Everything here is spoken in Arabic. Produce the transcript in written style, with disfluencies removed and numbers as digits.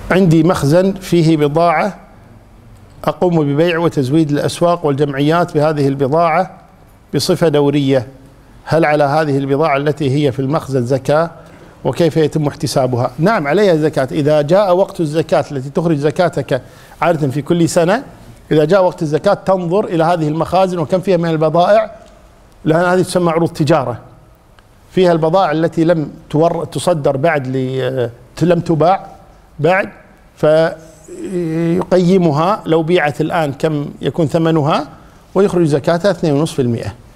عندي مخزن فيه بضاعة أقوم ببيع وتزويد الأسواق والجمعيات بهذه البضاعة بصفة دورية، هل على هذه البضاعة التي هي في المخزن زكاة؟ وكيف يتم احتسابها؟ نعم عليها زكاة. إذا جاء وقت الزكاة التي تخرج زكاتك عادة في كل سنة، إذا جاء وقت الزكاة تنظر إلى هذه المخازن وكم فيها من البضائع، لأن هذه تسمى عروض تجارة، فيها البضائع التي لم تصدر بعد، لم تباع بعد، فيقيمها لو بيعت الآن كم يكون ثمنها ويخرج زكاتها 2.5%.